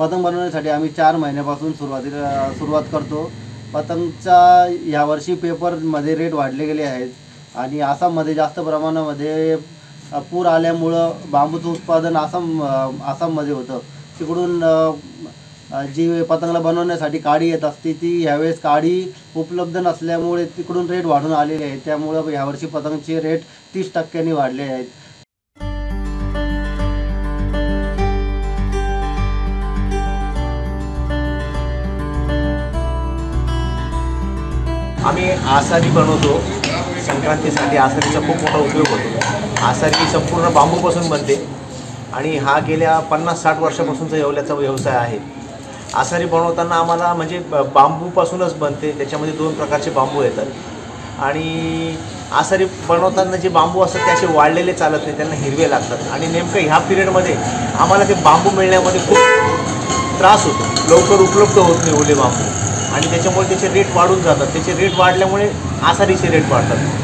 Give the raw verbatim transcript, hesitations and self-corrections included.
पतंग बनवण्यासाठी आम्ही चार महिन्यापासून सुरुवातीला सुरुवात करतो। पतंगचा यावर्षी पेपरमध्ये रेट वाढले गेले आहेत आणि आसाममध्ये जास्त प्रमाणामध्ये पूर आल्यामुळं बांबूचं उत्पादन आसाम आसाममध्ये होतं। तिकडून जी पतंगला बनवण्यासाठी काडी येत असते ती यावेळेस काडी उपलब्ध नसल्यामुळे तिकडून रेट वाढून आलेले आहेत। त्यामुळं यावर्षी पतंगचे रेट तीस टक्क्यांनी वाढले आहेत। आम्ही आसारी बनवतो। संक्रांतीसाठी आसारीचा खूप मोठा उपयोग होतो। आसारी संपूर्ण बांबूपासून बनते आणि हा गेल्या पन्नास साठ वर्षापासूनचा येवल्याचा व्यवसाय आहे। आसारी बनवताना आम्हाला म्हणजे बांबूपासूनच बनते, त्याच्यामध्ये दोन प्रकारचे बांबू येतात आणि आसारी बनवताना जे बांबू असतात ते असे वाळलेले चालत नाही, त्यांना हिरवे लागतात आणि नेमकं ह्या पिरियडमध्ये आम्हाला ते बांबू मिळण्यामध्ये खूप त्रास होतो, लवकर उपलब्ध होत नाही ओले बांबू आणि त्याच्यामुळे त्याचे रेट वाढून जातात। त्याचे रेट वाढल्यामुळे आसारीचे रेट वाढतात।